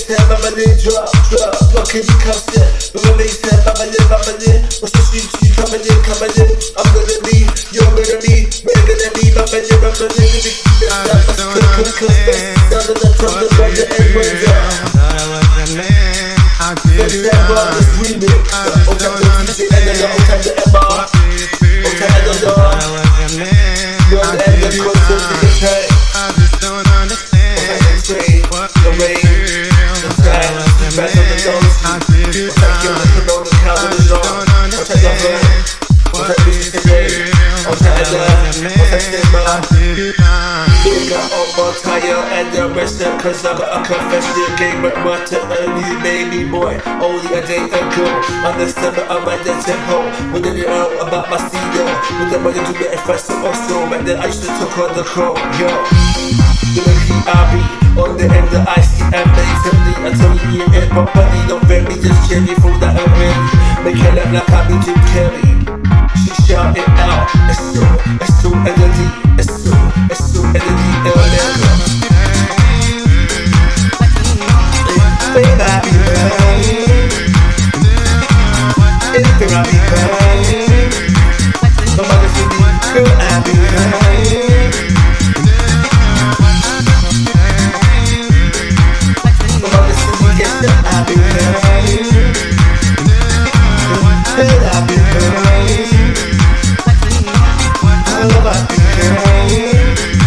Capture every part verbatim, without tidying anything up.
said, Mama Lee, drop, drop, what can you come to? Mama Lee said, Mama Lee, Mama Lee, what's the street, she coming in, coming in. I'm gonna be, you're gonna be, we're gonna be, Mama Lee, Mama Lee, let me keep it up, let's cook, cook, cook, down to the top, the top, the end, one down. Let's stand by this remix, okay, the D J, and then the okay, the M R, okay, and the dog. You're the end of the concert, to the tank. The rain, the sky, the back of the dogs. What's that kill the promote the cow with the dog? What's that lover? What's that bitch the rain? What's that love? What's that stigma? You got all my tire and the rest of cause I got a confession game but what to earn you baby boy only a day ago. Understand but I'm at the tempo. When did it know about my C E O? When the money to get a festival so back then I used to talk on the crow, yo. You know he I be on the end of I C M basically until you hear it but buddy don't very just cherry for that I'm ready. Make it look like I be Jim Carrey. She shout it out. It's so, it's so energy. It's so, it's so energy. It'll never. Baby, I be burning. Anything I be burning. No matter for me, girl, I be burning. No matter for me, yes, I be burning. Girl, I be burning. I love I be burning.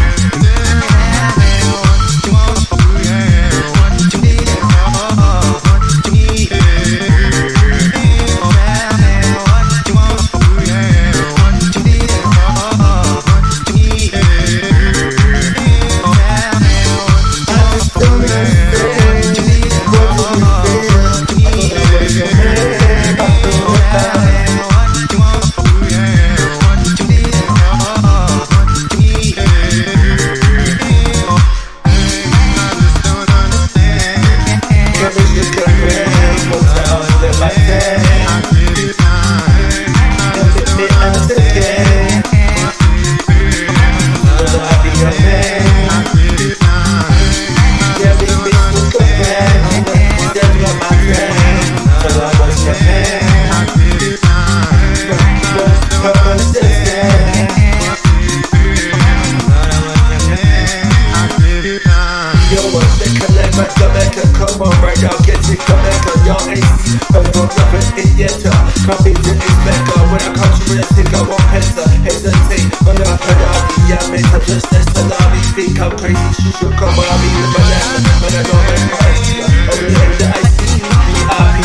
Come on right now, get it, come back on your A C. But don't love it, it yet. Come in to inspect when I come to it, I think I won't hesitate. When I put out the yeah, make a just as the lobby. Think I'm crazy, she should come on me with my last. When I don't make my extra, over the end of I C, V I P.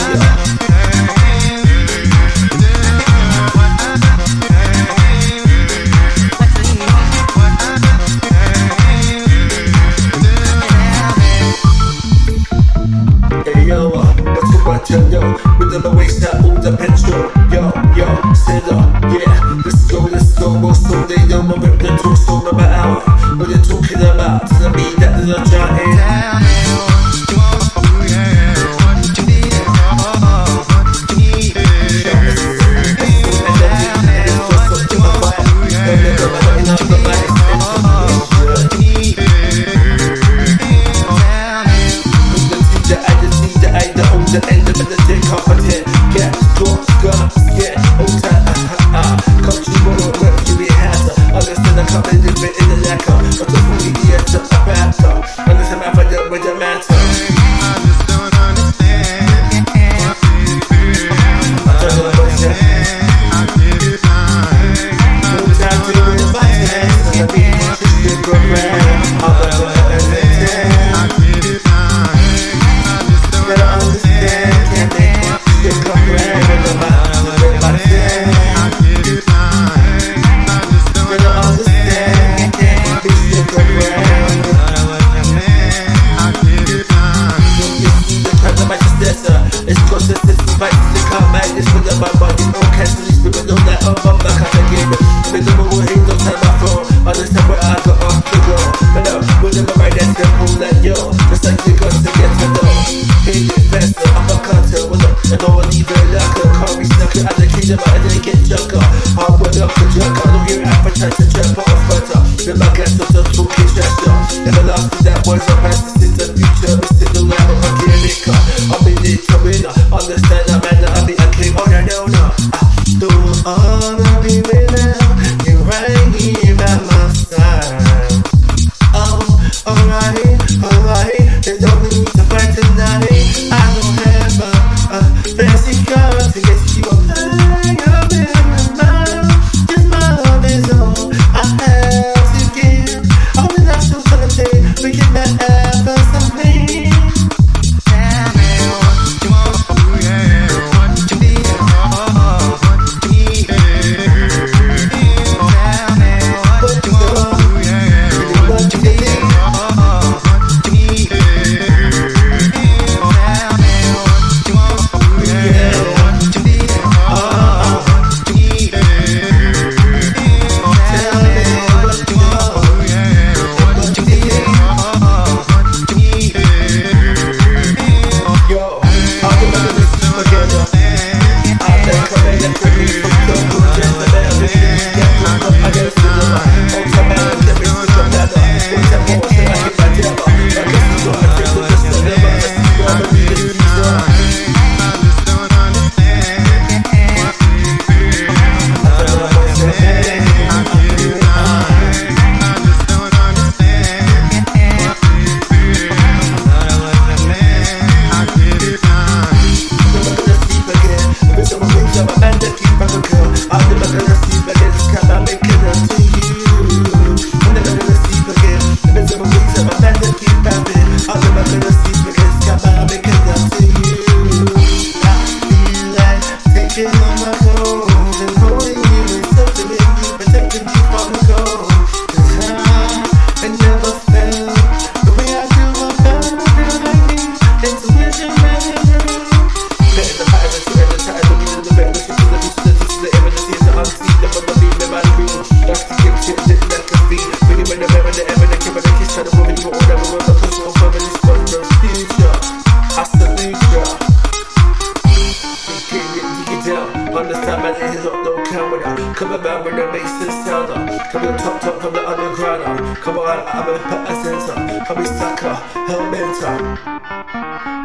Yo, that's too much I know. With the waste out all the petrol. Yo, yo, set up, yeah. Let's go, let's go. Most of they don't know rip the talk so number hour. What they talking about? Tell me that they're trying. The end of the day, competent. Yeah, strong, strong, yeah. Oh, time, ah, ah, come to you, work, you be hatter. Understand I come in the bit in the lacquer. But the food idiot, a rapper. Understand my father with the matter. I just don't understand. I don't know what's that. I give you time. No time to do it by hands. I be just a good man. I'm a good man. I give you time. Better understand, can't they? You come around with a mouth to the way I say. I give you time. Better understand, can't be stick around. I give you time. You see the crowd of my successor. It's consistency, fights to come back. This with my body, no cancel. These people know that I'm on my kind of game. They don't know what he don't time my phone. Understand where I got off to go. But no, whenever I that's simple like yo. Just like you got to get to know. Hit it faster, I'm a cutter with a I don't leave it like a car. We snuck it out the kingdom, I didn't get junker. I went up the junk, I don't hear appetite to jump off butter. Then my gas up the two kids, that's up. Never lost to that boys, I pass the sit the future. We sit the lab, I'm getting it. car. I'll be the winner. Understand that man that I'll be a king on a no no. I don't wanna be with now. You right here by my side. Oh, alright, alright. There's no need to fight tonight. I don't have a, a fancy car to get you a hang up in my mind. Just my love is all I have to give. All the national holiday, we can have for some pain. Tell me what you want, yeah, what you need, oh, what you need. Tell me what you want, yeah, what you need, oh, what you need. Tell me what you want, yeah, what you need, oh, what you need. Tell me what you want, yeah, what you need, oh, what you need. Yo, I'll be back in this together. I'll take a minute to be fucked up. Who's just a man? This is get fucked up. I gotta see the light. Oh, come on, let me see the ladder. What's that more? Say I get my devil. I guess you got a dress with this dilemma. Let's see what I'm gonna be this season. I just don't understand what we feel. I feel like I'm so bad. I get it now. I just don't understand what we feel. I was a man. I get it now. I'm never gonna sleep again. Every time I wake up, I'm mad that keep back a girl. I'm never gonna sleep again. This time I'm making up to you. I'm never gonna sleep again. Every time I wake up, I'm mad that keep back it. I'm never gonna sleep again. This time I'm making up to you. I feel like taking on my clothes and holding you and something in you, protecting you from the cold. 'Cause I never felt the way I do. I felt I feel like me. Intuition, man, better the pirates, better the time, looking in the back, looking to the beach, the beach, the evidence, the the unseen, the one that be me, my green. That's the gift, shit, shit, that can be. Bring it when the mirror, the evidence, give it a kiss, try to move it, you won't ever run, but cause we're from this one, no future. I salute ya. You can get, you can tell. Understand, man, it is up, no camera. Come about when it makes sense, sound. Come on, top, top from the underground. Come on, I'm a pet center. Come be sucker, hell mentor.